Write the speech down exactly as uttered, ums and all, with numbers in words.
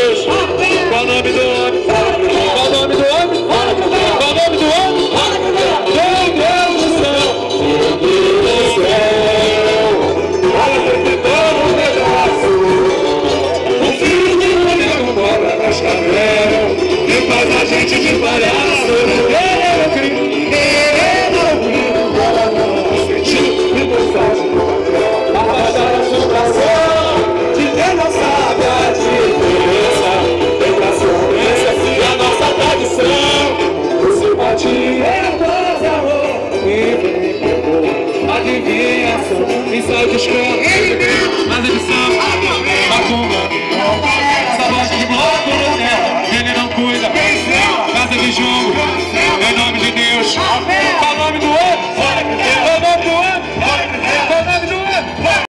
Deus. Qual o nome do homem? Qual o nome do homem? Qual o nome do homem? Meu Deus do céu. Meu Deus do céu. Olha esse todo pedaço. O filho do homem mora nas cavernas e faz a gente de palhaço.